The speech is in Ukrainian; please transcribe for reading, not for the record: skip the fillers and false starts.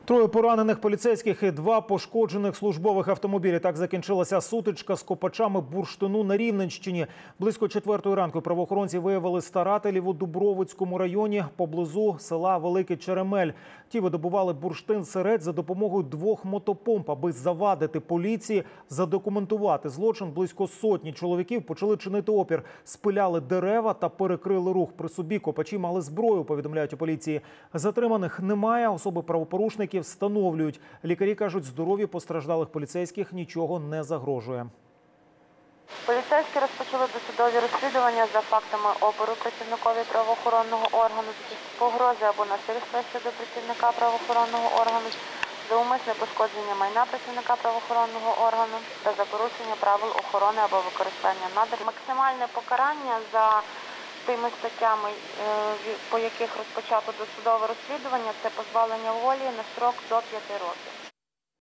Троє поранених поліцейських і 2 пошкоджених службових автомобілі. Так закінчилася сутичка з копачами бурштину на Рівненщині. Близько 4-ї ранку правоохоронці виявили старателів у Дубровицькому районі поблизу села Великий Черемель. Ті видобували бурштин-сирець за допомогою 2 мотопомп. Аби завадити поліції задокументувати злочин, близько сотні чоловіків почали чинити опір. Спиляли дерева та перекрили рух. При собі копачі мали зброю, повідомляють у поліції. Затриманих немає, особи правопорушників встановлюють. Лікарі кажуть, здоров'ю постраждалих поліцейських нічого не загрожує. Поліцейські розпочали досудові розслідування за фактами опору працівникові правоохоронного органу, погрози або насильства щодо працівника правоохоронного органу, за умисне пошкодження майна працівника правоохоронного органу та за порушення правил охорони або використання надр. Максимальне покарання за тими статтями, по яких розпочато досудове розслідування, це позбавлення волі на строк до 5 років.